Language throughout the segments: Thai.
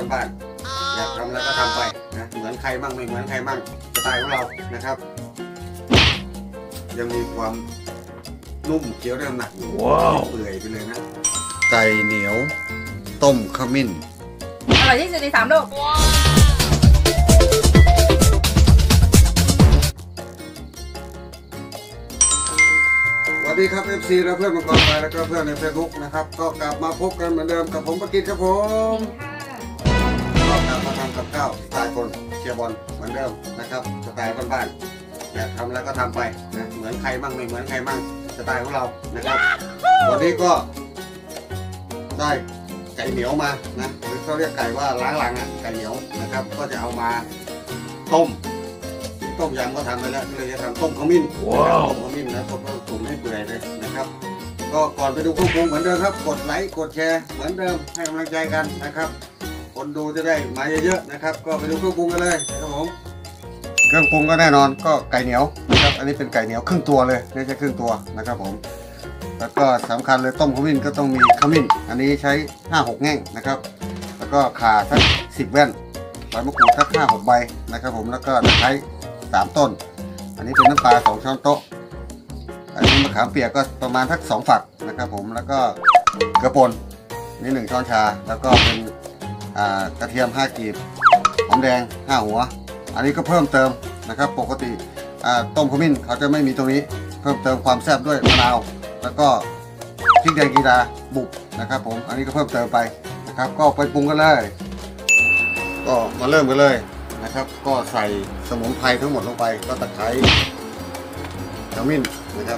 บ้านๆอยากทำแล้วก็ทำไปนะเหมือนใครมั่งไม่เหมือนใครมั่งสไตล์ของเรานะครับยังมีความนุ่มเคี้ยวได้น้ำหนักอยู่เปื่อยไปเลยนะไก่เหนียวต้มขมิ้นอร่อยที่สุดใน3 โลกสวัสดีครับ FC และเพื่อนมังกรไฟแล้วก็เพื่อนใน Facebook นะครับก็กลับมาพบกันเหมือนเดิมกับผมประกิตครับผมก็กลับมาทำกับข้าวสไตล์คนเชียร์บอลเหมือนเดิมนะครับสไตล์บ้านๆอยากทำแล้วก็ทำไปนะเหมือนใครมั่งไม่เหมือนใครมั่งสไตล์ของเรานะครับวันนี้ก็ได้ไก่เหนียวมานะหรือเขาเรียกไก่ว่าล้างหลังอ่ะไก่เหนียวนะครับก็จะเอามาต้มยำก็ทำไปแล้วเลยจะทำต้มขมิ้นต้มขมิ้นนะต้มตุ๋นให้เปื่อยเลยนะครับก็ก่อนไปดูเครื่องปรุงเหมือนเดิมครับกดไลค์กดแชร์เหมือนเดิมให้กำลังใจกันนะครับคนดูจะได้มาเยอะๆนะครับก็ไปดูเครื่องปรุงกันเลยนะครับผมเครื่องปรุงก็แน่นอนก็ไก่เหนียวนะครับอันนี้เป็นไก่เหนียวครึ่งตัวเลยไม่ใช่ครึ่งตัวนะครับผมแล้วก็สำคัญเลยต้มขมิ้นก็ต้องมีขมิ้นอันนี้ใช้ 5-6 แง่งนะครับแล้วก็ข่าสัก10 แว่นใบมะกรูดสัก 5-6 ใบนะครับผมแล้วก็ตะไคร้3 ต้นอันนี้เป็นน้ำปลา2 ช้อนโต๊ะอันนี้มะขามเปียกก็ประมาณทัก2 ฝักนะครับผมแล้วก็เกลือป่นนี่1 ช้อนชาแล้วก็เป็นกระเทียม5 กีบหอมแดง5 หัวอันนี้ก็เพิ่มเติมนะครับปกติต้มขมิ้นเขาจะไม่มีตรงนี้เพิ่มเติมความแซ่บด้วยมะนาวแล้วก็พริกแดงกีดาบุกนะครับผมอันนี้ก็เพิ่มเติมไปนะครับก็ไปปรุงกันเลยก็มาเริ่มกันเลยนะครับก็ใส่สมุนไพรทั้งหมดลงไปก็ตะไคร้ขมิ้นนะครับ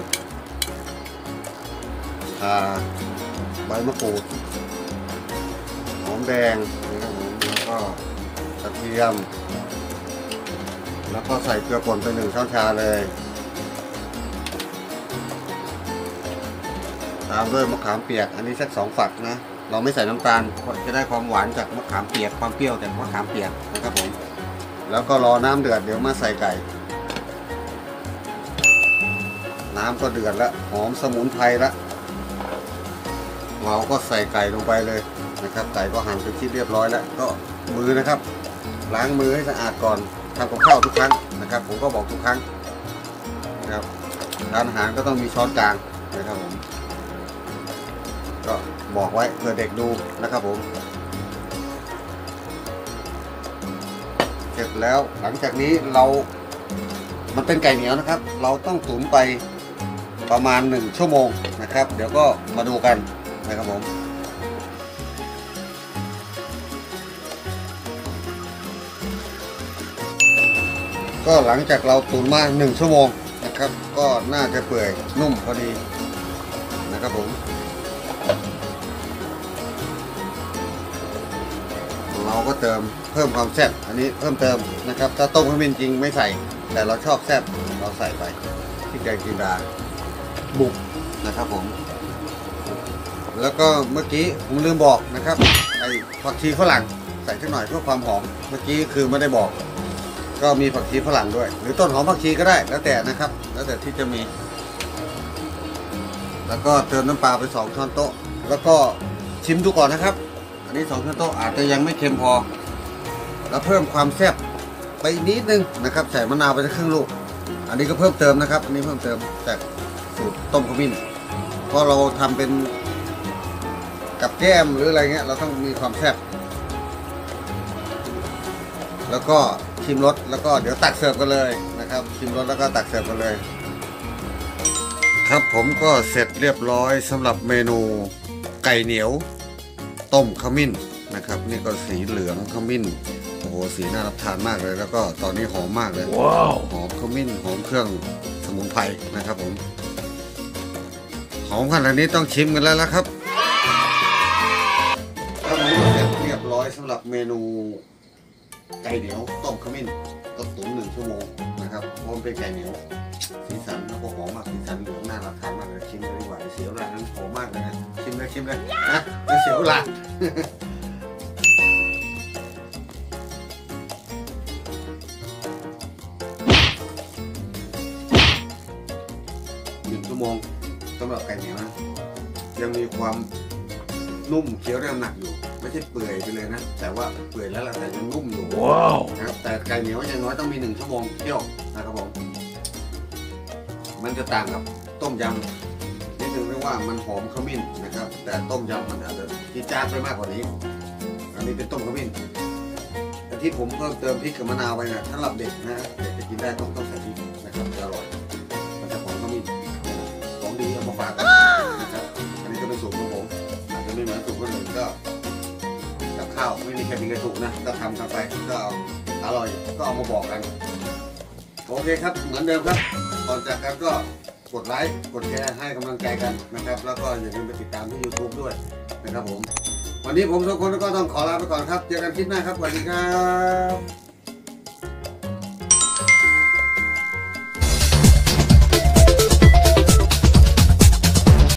ใบมะกรูดหอมแดงนะครับผมแล้วก็กระเทียมแล้วก็ใส่เกลือป่นไป1 ช้อนชาเลยตามด้วยมะขามเปียกอันนี้สัก2 ฝักนะเราไม่ใส่น้ำตาลจะได้ความหวานจากมะขามเปียกความเปรี้ยวจากมะขามเปียกนะครับผมแล้วก็รอน้ำเดือดเดี๋ยวมาใส่ไก่น้ำก็เดือดแล้วหอมสมุนไพรแล้วเราก็ใส่ไก่ลงไปเลยนะครับไก่ก็หั่นเป็นชิ้นเรียบร้อยแล้วก็มือนะครับล้างมือให้สะอาดก่อนทำกับข้าวทุกครั้งนะครับผมก็บอกทุกครั้งนะครับร้านอาหารก็ต้องมีช้อนกลางนะครับผมก็บอกไว้เพื่อเด็กดูนะครับผมเสร็จแล้วหลังจากนี้มันเป็นไก่เหนียวนะครับเราต้องตุ๋นไปประมาณ1 ชั่วโมงนะครับเดี๋ยวก็มาดูกันนะครับผมก็หลังจากเราตุ๋นมา1 ชั่วโมงนะครับก็น่าจะเปื่อยนุ่มพอดีนะครับผมเราก็เติมเพิ่มความแซ่บอันนี้เพิ่มเติมนะครับถ้าต้มขมิ้นจริงไม่ใส่แต่เราชอบแซ่บเราใส่ไปพริกแดงจินดาบุกนะครับผมแล้วก็เมื่อกี้ผมลืมบอกนะครับไอ้ผักชีฝรั่งใส่สักหน่อยเพื่อความหอมเมื่อกี้คือไม่ได้บอกก็มีผักชีฝรั่งด้วยหรือต้นหอมผักชีก็ได้แล้วแต่นะครับแล้วแต่ที่จะมีแล้วก็เติมน้ำปลาไป2 ช้อนโต๊ะแล้วก็ชิมดูก่อนนะครับอันนี้2 ช้อนโต๊ะอาจจะยังไม่เค็มพอแล้วเพิ่มความแซ่บไปนิดนึงนะครับใส่มะนาวไปสักครึ่งลูกอันนี้ก็เพิ่มเติมนะครับอันนี้เพิ่มเติมจากสูตรต้มขมิ้นเพราะเราทำเป็นกับแก้มหรืออะไรเงี้ยเราต้องมีความแซ่บแล้วก็ชิมรสแล้วก็เดี๋ยวตักเสิร์ฟกันเลยนะครับชิมรสแล้วก็ตักเสิร์ฟกันเลยครับผมก็เสร็จเรียบร้อยสำหรับเมนูไก่เหนียวต้มขมิ้นนะครับนี่ก็สีเหลืองขมิ้นโอ้โหสีน่ารับทานมากเลยแล้วก็ตอนนี้หอมมากเลยว้าวหอมขมิ้นหอมเครื่องสมุนไพรนะครับผมหอมขนาดนี้ต้องชิมกันแล้วละครับครับผมเสร็จเรียบร้อยสำหรับเมนูไก่เหนียวต้มขมิ้นต้มตุ๋น1 ชั่วโมงนะครับเพราะมันเป็นไก่เหนียวสีสันแล้วก็หอมมากสีสันเหลืองน่ารับทานมากเลยชิมเลยดีกว่าเสียวหลานนั้นหอมมากเลยนะชิมเลยนะไม่เสียวหลาน1 ชั่วโมงสำหรับไก่เหนียวนะยังมีความนุ่มเคี้ยวได้น้ำหนักอยู่ไม่ใช่เปื่อยไปเลยนะแต่ว่าเปื่อยแล้วแหละแต่ยังนุ่มอยู่ว้าวนะครับแต่ไก่เหนียวอย่างน้อยต้องมี1 ชั่วโมงเคี่ยวนะครับผมมันจะต่างกับต้มยำนิดนึงเรียกว่ามันหอมขมิ้นนะครับแต่ต้มยำมันอาจจะจี๊ดจ๊าดไปมากกว่านี้อันนี้เป็นต้มขมิ้นแต่ที่ผมเพิ่มเติมพริกกับมะนาวไปนะสำหรับเด็กนะเด็กจะกินได้ต้องใส่พริกนะครับจะอร่อยมันจะหอมขมิ้นของดีเอามาฝากกันนะครับอันนี้ก็เป็นสูตรของผมอาจจะไม่เหมือนสูตรคนอื่นก็กับข้าวไม่มีใครมีใครถูกนะก็ทำกันไปก็อร่อยก็เอามาบอกกันโอเคครับเหมือนเดิมครับก่อนจากกันก็กดไลค์กดแชร์ให้กำลังใจกันนะครับแล้วก็อย่าลืมไปติดตามที่ YouTube ด้วยนะครับผมวันนี้ผมทุกคนก็ต้องขอลาไปก่อนครับเจอกันคลิปหน้าครับสวัสดีครับ